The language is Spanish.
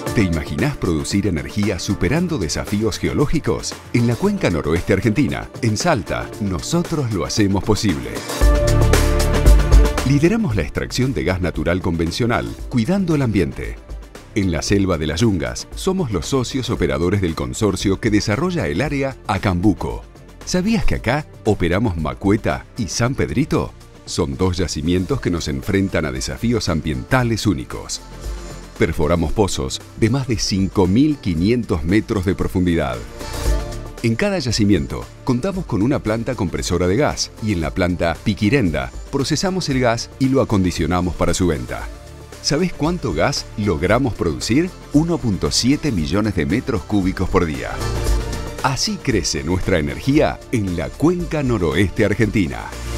¿Te imaginás producir energía superando desafíos geológicos? En la cuenca noroeste argentina, en Salta, nosotros lo hacemos posible. Lideramos la extracción de gas natural convencional, cuidando el ambiente. En la selva de las Yungas, somos los socios operadores del consorcio que desarrolla el área Acambuco. ¿Sabías que acá operamos Macueta y San Pedrito? Son dos yacimientos que nos enfrentan a desafíos ambientales únicos. Perforamos pozos de más de 5.500 metros de profundidad. En cada yacimiento contamos con una planta compresora de gas y en la planta Piquirenda procesamos el gas y lo acondicionamos para su venta. ¿Sabés cuánto gas logramos producir? 1.7 millones de metros cúbicos por día. Así crece nuestra energía en la cuenca noroeste argentina.